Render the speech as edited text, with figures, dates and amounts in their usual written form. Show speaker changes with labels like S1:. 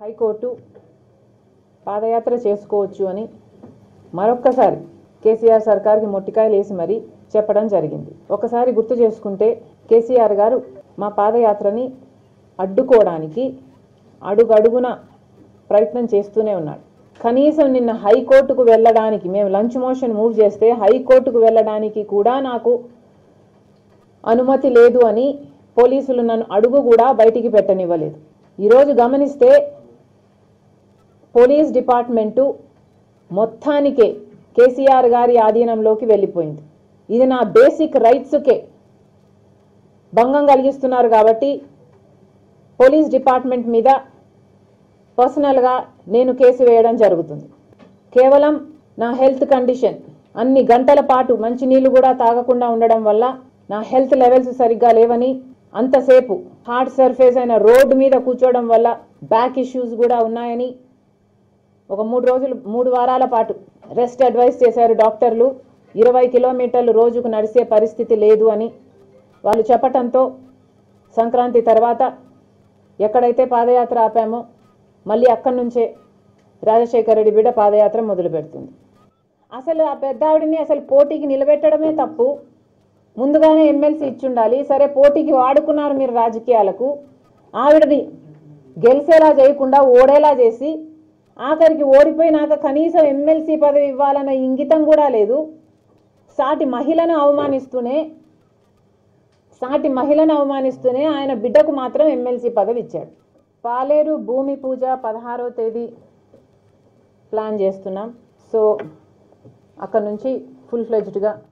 S1: High court పాదయాత్ర చేసుకోవచ్చు అని మరొక్కసారి కేసీఆర్ సర్కార్కి మొట్టికాయలు వేసి మరీ చెప్పడం జరిగింది. ఒకసారి గుర్తు చేసుకుంటే కేసీఆర్ గారు మా పాదయాత్రని అడ్డుకోవడానికి అడుగడుగున ప్రయత్నం చేస్తూనే ఉన్నాడు. కనీసం నిన్న హైకోర్టుకు వెళ్ళడానికి మేము లంచ్ మోషన్ మూవ్ చేస్తే హైకోర్టుకు వెళ్ళడానికి కూడా నాకు అనుమతి లేదు అని పోలీసులు నన్ను అడుగు కూడా బయటికి పెట్టనివ్వలేదు. ఈరోజు గమనిస్తే పోలీస్ డిపార్ట్మెంటు మొత్తానికే కేసీఆర్ గారి ఆధీనంలోకి వెళ్ళిపోయింది. ఇది నా బేసిక్ రైట్స్కే భంగం కలిగిస్తున్నారు కాబట్టి పోలీస్ డిపార్ట్మెంట్ మీద పర్సనల్గా నేను కేసు వేయడం జరుగుతుంది. కేవలం నా హెల్త్ కండిషన్ అన్ని గంటల పాటు మంచినీళ్ళు కూడా తాగకుండా ఉండడం వల్ల నా హెల్త్ లెవెల్స్ సరిగ్గా లేవని, అంతసేపు హార్డ్ సర్ఫేస్ అయిన రోడ్డు మీద కూర్చోవడం వల్ల బ్యాక్ ఇష్యూస్ కూడా ఉన్నాయని ఒక 3 వారాల పాటు రెస్ట్ అడ్వైస్ చేశారు డాక్టర్లు. 20 కిలోమీటర్లు రోజుకు నడిచే పరిస్థితి లేదు అని వాళ్ళు చెప్పటంతో సంక్రాంతి తర్వాత ఎక్కడైతే పాదయాత్ర ఆపామో మళ్ళీ అక్కడి నుంచే రాజశేఖర రెడ్డి బిడ్డ పాదయాత్ర మొదలు పెడుతుంది. అసలు ఆ పెద్దావిడిని అసలు పోటీకి నిలబెట్టడమే తప్పు. ముందుగానే ఎమ్మెల్సీ ఇచ్చుండాలి. సరే, పోటీకి వాడుకున్నారు మీరు రాజకీయాలకు. ఆవిడని గెలిచేలా చేయకుండా ఓడేలా చేసి ఆఖరికి ఓడిపోయినాక కనీసం ఎమ్మెల్సీ పదవి ఇవ్వాలన్న ఇంగితం కూడా లేదు. సాటి మహిళను అవమానిస్తూనే ఆయన బిడ్డకు మాత్రం ఎమ్మెల్సీ పదవి ఇచ్చాడు. పాలేరు భూమి పూజ 16వ తేదీ ప్లాన్ చేస్తున్నాం. సో అక్కడ నుంచి ఫుల్ ఫ్లెడ్జ్డ్గా